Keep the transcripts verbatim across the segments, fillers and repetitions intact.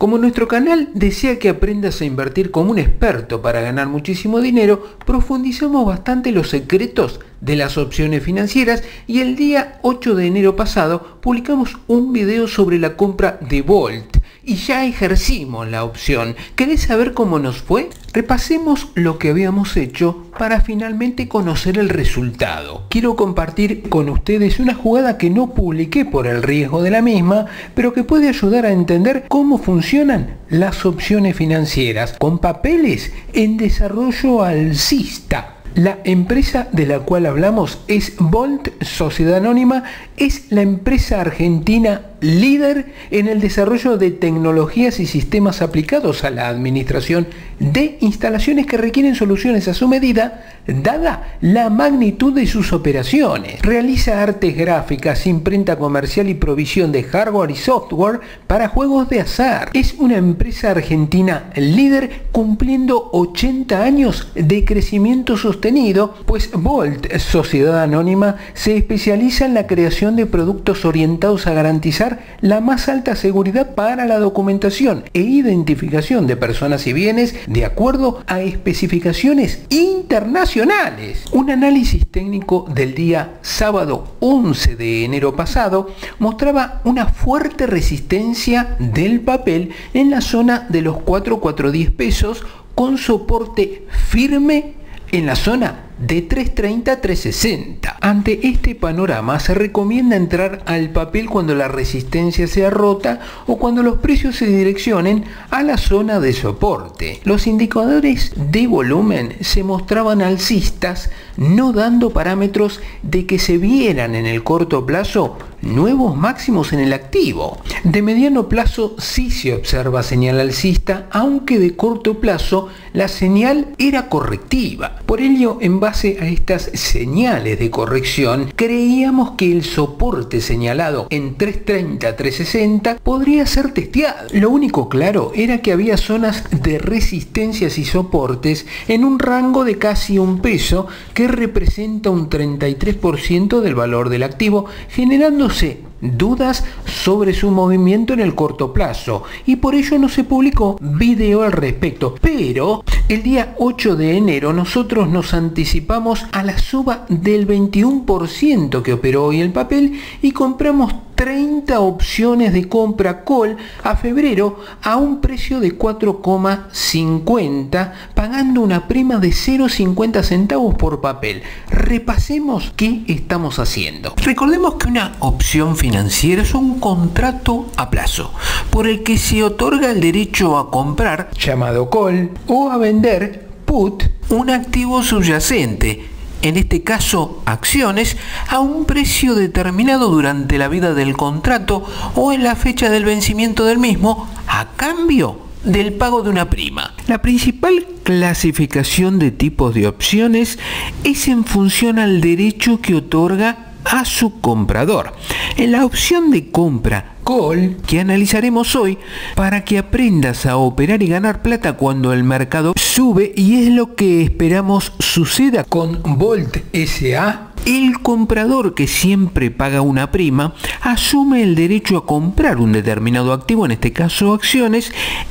Como nuestro canal desea que aprendas a invertir como un experto para ganar muchísimo dinero, profundizamos bastante los secretos de las opciones financieras y el día ocho de enero pasado publicamos un video sobre la compra de Volt y ya ejercimos la opción. ¿Querés saber cómo nos fue? Repasemos lo que habíamos hecho para finalmente conocer el resultado. Quiero compartir con ustedes una jugada que no publiqué por el riesgo de la misma, pero que puede ayudar a entender cómo funcionan las opciones financieras con papeles en desarrollo alcista. La empresa de la cual hablamos es Volt Sociedad Anónima, es la empresa argentina líder en el desarrollo de tecnologías y sistemas aplicados a la administración de instalaciones que requieren soluciones a su medida, dada la magnitud de sus operaciones. Realiza artes gráficas, imprenta comercial y provisión de hardware y software para juegos de azar. Es una empresa argentina líder cumpliendo ochenta años de crecimiento sostenido, pues Volt Sociedad Anónima se especializa en la creación de productos orientados a garantizar la más alta seguridad para la documentación e identificación de personas y bienes de acuerdo a especificaciones internacionales. Un análisis técnico del día sábado once de enero pasado mostraba una fuerte resistencia del papel en la zona de los cuatro mil cuatrocientos diez pesos con soporte firme en la zona de tres treinta a tres sesenta. Ante este panorama se recomienda entrar al papel cuando la resistencia sea rota o cuando los precios se direccionen a la zona de soporte. Los indicadores de volumen se mostraban alcistas, no dando parámetros de que se vieran en el corto plazo nuevos máximos en el activo. De mediano plazo sí se observa señal alcista, aunque de corto plazo la señal era correctiva. Por ello, en base a estas señales de corrección, creíamos que el soporte señalado en tres treinta a tres sesenta podría ser testeado. Lo único claro era que había zonas de resistencias y soportes en un rango de casi un peso, que representa un treinta y tres por ciento del valor del activo, generándose dudas sobre su movimiento en el corto plazo, y por ello no se publicó video al respecto. Pero el día ocho de enero nosotros nos anticipamos a la suba del veintiuno por ciento que operó hoy el papel y compramos treinta opciones de compra call a febrero a un precio de cuatro coma cincuenta, pagando una prima de cero coma cincuenta centavos por papel. Repasemos qué estamos haciendo. Recordemos que una opción financiera es un contrato a plazo por el que se otorga el derecho a comprar, llamado call, o a vender, put, un activo subyacente, en este caso acciones, a un precio determinado durante la vida del contrato o en la fecha del vencimiento del mismo, a cambio del pago de una prima. La principal clasificación de tipos de opciones es en función al derecho que otorga a su comprador. En la opción de compra call que analizaremos hoy, para que aprendas a operar y ganar plata cuando el mercado sube, y es lo que esperamos suceda con Volt S A, el comprador, que siempre paga una prima, asume el derecho a comprar un determinado activo, en este caso acciones,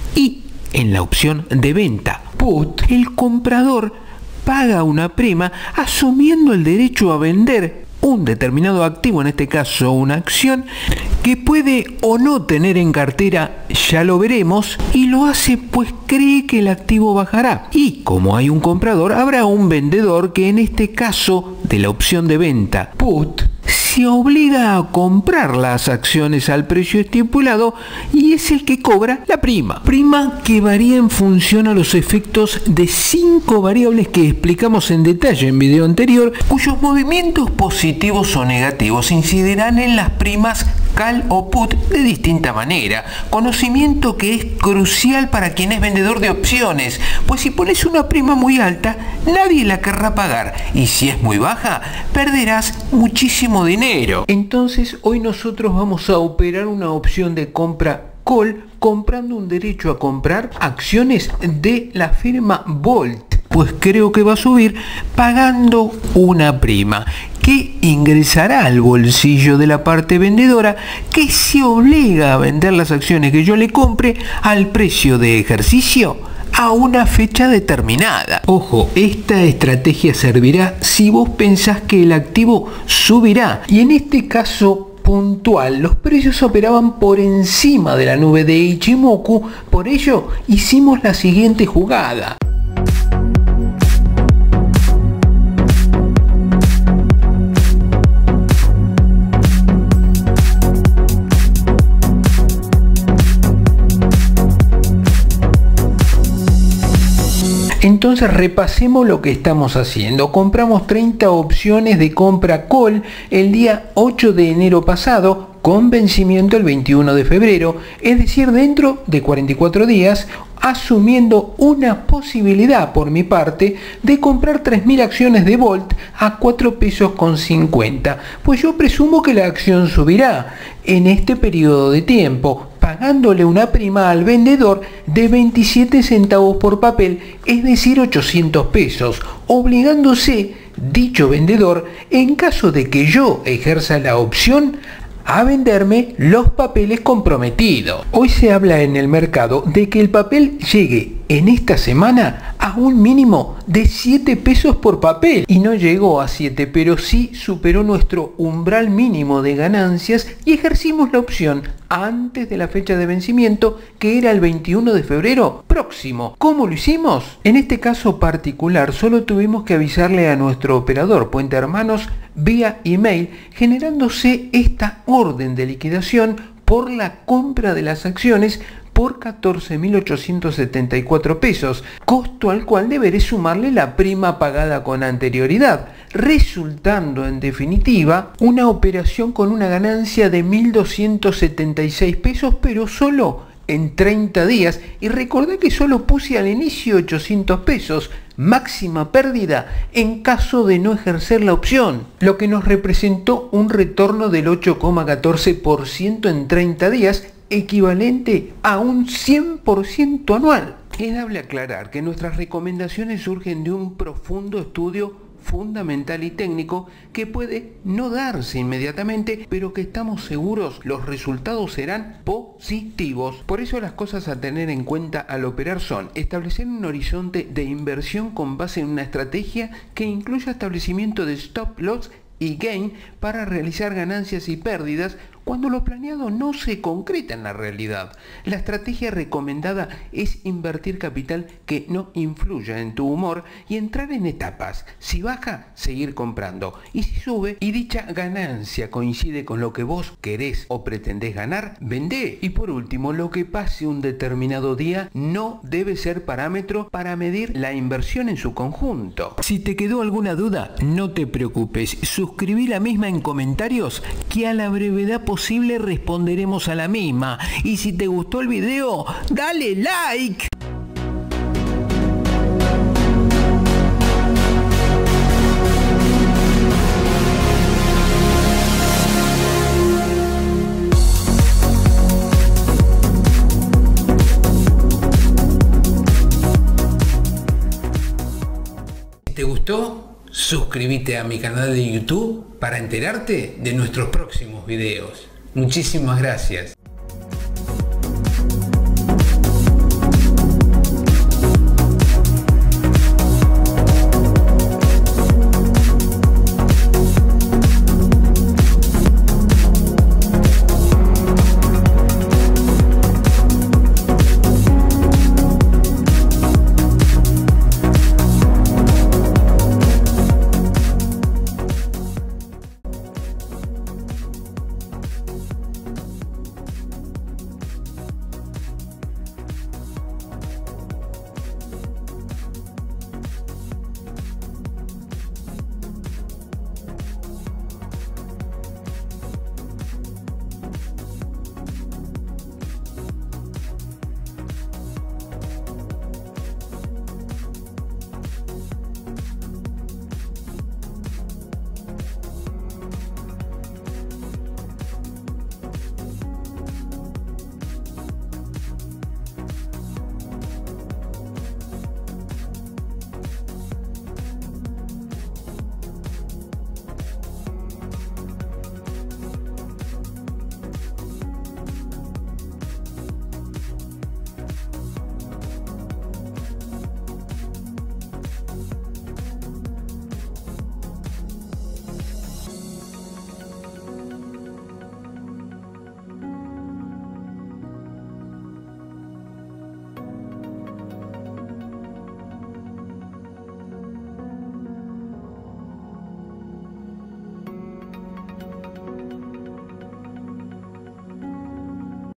y en la opción de venta put, el comprador paga una prima asumiendo el derecho a vender un determinado activo, en este caso una acción, que puede o no tener en cartera, ya lo veremos, y lo hace pues cree que el activo bajará. Y como hay un comprador, habrá un vendedor que en este caso de la opción de venta put se obliga a comprar las acciones al precio estipulado y es el que cobra la prima. Prima que varía en función a los efectos de cinco variables que explicamos en detalle en video anterior, cuyos movimientos positivos o negativos incidirán en las primas call o put de distinta manera. Conocimiento que es crucial para quien es vendedor de opciones, pues si pones una prima muy alta, nadie la querrá pagar, y si es muy baja, perderás muchísimo dinero. Entonces hoy nosotros vamos a operar una opción de compra call comprando un derecho a comprar acciones de la firma Volt, pues creo que va a subir, pagando una prima. que ingresará al bolsillo de la parte vendedora, que se obliga a vender las acciones que yo le compre al precio de ejercicio a una fecha determinada. Ojo, esta estrategia servirá si vos pensás que el activo subirá, y en este caso puntual los precios operaban por encima de la nube de Ichimoku. Por ello hicimos la siguiente jugada. Entonces repasemos lo que estamos haciendo. Compramos treinta opciones de compra call el día ocho de enero pasado, con vencimiento el veintiuno de febrero, es decir, dentro de cuarenta y cuatro días, asumiendo una posibilidad por mi parte de comprar tres mil acciones de Volt a cuatro pesos con cincuenta, pues yo presumo que la acción subirá en este periodo de tiempo, pagándole una prima al vendedor de veintisiete centavos por papel, es decir, ochocientos pesos, obligándose dicho vendedor, en caso de que yo ejerza la opción, a venderme los papeles comprometidos. Hoy se habla en el mercado de que el papel llegue en esta semana a un mínimo de siete pesos por papel, y no llegó a siete, pero sí superó nuestro umbral mínimo de ganancias y ejercimos la opción antes de la fecha de vencimiento, que era el veintiuno de febrero próximo. ¿Cómo lo hicimos? En este caso particular solo tuvimos que avisarle a nuestro operador Puente Hermanos vía email, generándose esta orden de liquidación por la compra de las acciones por catorce mil ochocientos setenta y cuatro pesos, costo al cual deberé sumarle la prima pagada con anterioridad, resultando en definitiva una operación con una ganancia de mil doscientos setenta y seis pesos, pero solo en treinta días. Y recordé que solo puse al inicio ochocientos pesos, máxima pérdida en caso de no ejercer la opción, lo que nos representó un retorno del ocho coma catorce por ciento en treinta días, equivalente a un cien por ciento anual. Es dable aclarar que nuestras recomendaciones surgen de un profundo estudio fundamental y técnico que puede no darse inmediatamente, pero que estamos seguros los resultados serán positivos. Por eso las cosas a tener en cuenta al operar son: establecer un horizonte de inversión con base en una estrategia que incluya establecimiento de stop loss y gain para realizar ganancias y pérdidas cuando lo planeado no se concreta en la realidad. La estrategia recomendada es invertir capital que no influya en tu humor y entrar en etapas. Si baja, seguir comprando, y si sube y dicha ganancia coincide con lo que vos querés o pretendés ganar, vendé. Y por último, lo que pase un determinado día no debe ser parámetro para medir la inversión en su conjunto. Si te quedó alguna duda, no te preocupes, suscribí la misma en comentarios, que a la brevedad posible posible responderemos a la misma. Y si te gustó el video, dale like. Si te gustó, suscríbete a mi canal de YouTube para enterarte de nuestros próximos videos. Muchísimas gracias.